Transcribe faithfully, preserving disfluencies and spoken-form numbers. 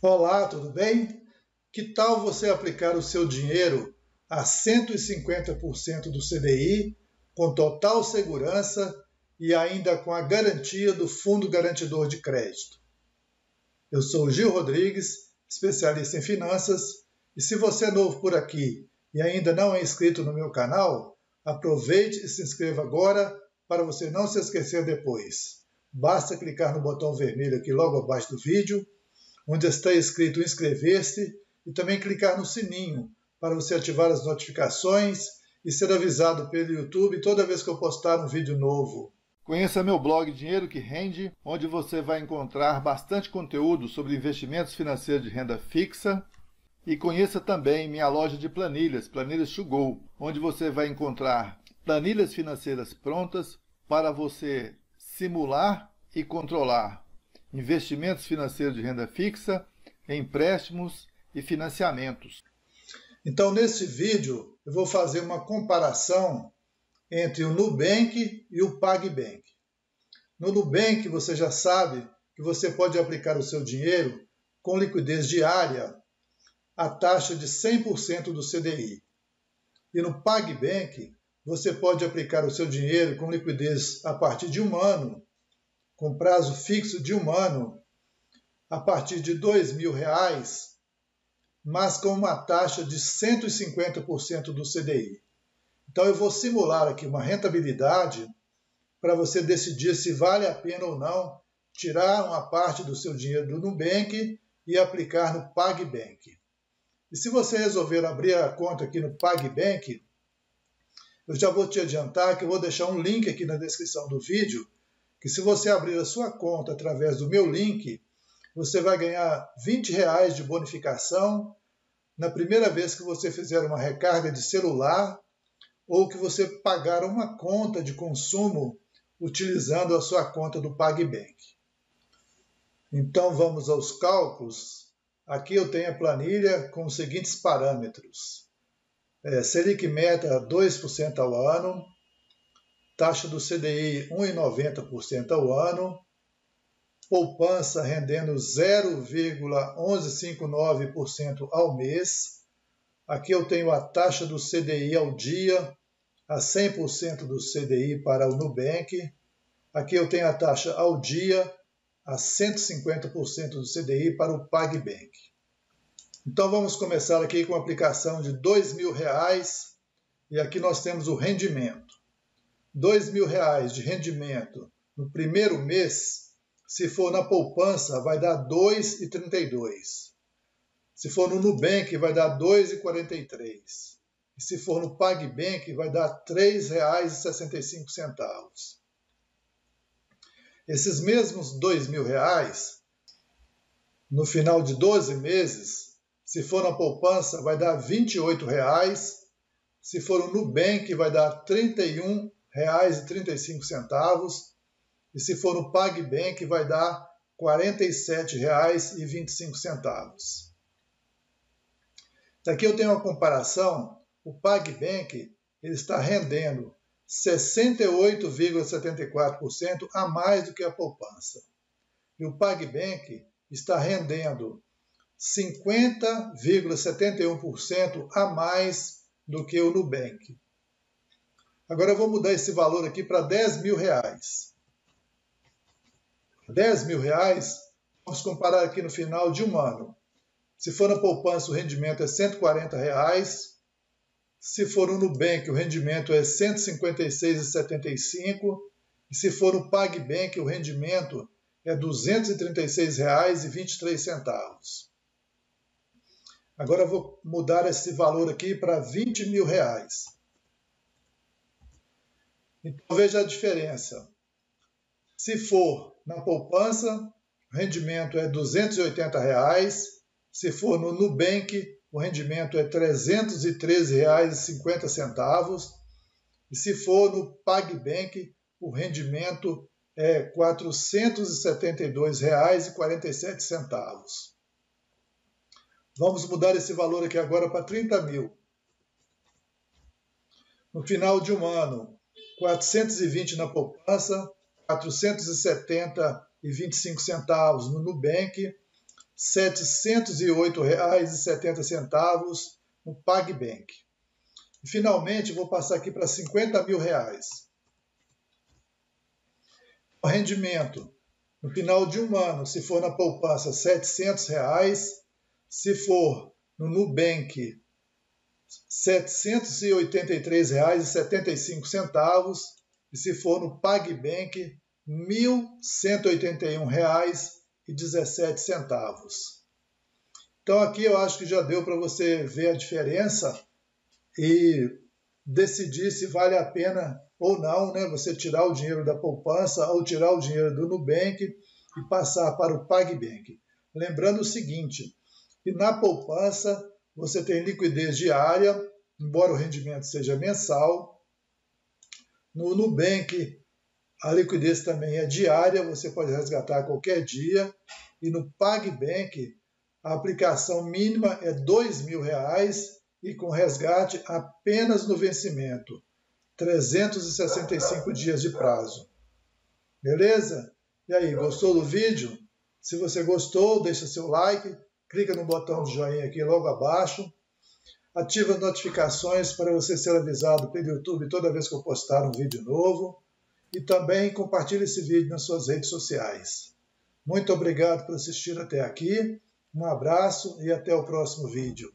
Olá, tudo bem? Que tal você aplicar o seu dinheiro a cento e cinquenta por cento do C D I, com total segurança e ainda com a garantia do Fundo Garantidor de Crédito? Eu sou Gil Rodrigues, especialista em finanças, e se você é novo por aqui e ainda não é inscrito no meu canal, aproveite e se inscreva agora para você não se esquecer depois. Basta clicar no botão vermelho aqui logo abaixo do vídeo, onde está escrito inscrever-se, e também clicar no sininho para você ativar as notificações e ser avisado pelo YouTube toda vez que eu postar um vídeo novo. Conheça meu blog Dinheiro que Rende, onde você vai encontrar bastante conteúdo sobre investimentos financeiros de renda fixa. E conheça também minha loja de planilhas, Planilhas to Go, onde você vai encontrar planilhas financeiras prontas para você simular e controlar investimentos financeiros de renda fixa, empréstimos e financiamentos. Então, nesse vídeo, eu vou fazer uma comparação entre o Nubank e o PagBank. No Nubank, você já sabe que você pode aplicar o seu dinheiro com liquidez diária a taxa de cem por cento do C D I. E no PagBank, você pode aplicar o seu dinheiro com liquidez a partir de um ano, com prazo fixo de um ano, a partir de dois mil reais, mas com uma taxa de cento e cinquenta por cento do C D I. Então eu vou simular aqui uma rentabilidade para você decidir se vale a pena ou não tirar uma parte do seu dinheiro do Nubank e aplicar no PagBank. E se você resolver abrir a conta aqui no PagBank, eu já vou te adiantar que eu vou deixar um link aqui na descrição do vídeo, que se você abrir a sua conta através do meu link, você vai ganhar vinte reais de bonificação na primeira vez que você fizer uma recarga de celular ou que você pagar uma conta de consumo utilizando a sua conta do PagBank. Então vamos aos cálculos. Aqui eu tenho a planilha com os seguintes parâmetros. É, Selic meta dois por cento ao ano, taxa do C D I um vírgula noventa por cento ao ano, poupança rendendo zero vírgula onze cinquenta e nove por cento ao mês. Aqui eu tenho a taxa do C D I ao dia, a cem por cento do C D I para o Nubank. Aqui eu tenho a taxa ao dia, a cento e cinquenta por cento do C D I para o PagBank. Então vamos começar aqui com a aplicação de dois mil reais, e aqui nós temos o rendimento. dois mil reais de rendimento no primeiro mês, se for na poupança, vai dar dois vírgula trinta e dois. Se for no Nubank, vai dar dois vírgula quarenta e três. E se for no PagBank, vai dar três reais e sessenta e cinco centavos. Esses mesmos dois mil reais, no final de doze meses, se for na poupança, vai dar vinte e oito reais. Se for no Nubank, vai dar trinta e um reais e trinta e cinco centavos. E se for no PagBank, vai dar quarenta e sete reais e vinte e cinco centavos. Aqui eu tenho uma comparação. O PagBank ele está rendendo sessenta e oito vírgula setenta e quatro por cento a mais do que a poupança. E o PagBank está rendendo cinquenta vírgula setenta e um por cento a mais do que o Nubank. Agora eu vou mudar esse valor aqui para dez mil reais. dez mil reais, vamos comparar aqui no final de um ano. Se for na poupança, o rendimento é cento e quarenta reais. Se for no Nubank, o rendimento é cento e cinquenta e seis reais e setenta e cinco centavos. E se for no PagBank, o rendimento é duzentos e trinta e seis reais e vinte e três centavos. Agora eu vou mudar esse valor aqui para vinte mil reais. Então veja a diferença. Se for na poupança, o rendimento é duzentos e oitenta reais. Se for no Nubank, o rendimento é trezentos e treze reais e cinquenta centavos. E se for no PagBank, o rendimento é quatrocentos e setenta e dois reais e quarenta e sete centavos. Vamos mudar esse valor aqui agora para trinta mil. No final de um ano, quatrocentos e vinte na poupança, quatrocentos e setenta reais e vinte e cinco centavos no Nubank setecentos e oito reais e setenta centavos no PagBank. E, finalmente, vou passar aqui para cinquenta mil reais. O rendimento, no final de um ano, se for na poupança, setecentos reais. Se for no Nubank, setecentos e oitenta e três reais e setenta e cinco centavos. E se for no PagBank, mil cento e oitenta e um reais e dezessete centavos. Então aqui eu acho que já deu para você ver a diferença e decidir se vale a pena ou não, né, você tirar o dinheiro da poupança ou tirar o dinheiro do Nubank e passar para o PagBank. Lembrando o seguinte, que na poupança você tem liquidez diária, embora o rendimento seja mensal. No Nubank, a liquidez também é diária, você pode resgatar a qualquer dia. E no PagBank, a aplicação mínima é dois mil reais e com resgate apenas no vencimento. trezentos e sessenta e cinco dias de prazo. Beleza? E aí, gostou do vídeo? Se você gostou, deixa seu like, clica no botão de joinha aqui logo abaixo, ativa as notificações para você ser avisado pelo YouTube toda vez que eu postar um vídeo novo e também compartilhe esse vídeo nas suas redes sociais. Muito obrigado por assistir até aqui, um abraço e até o próximo vídeo.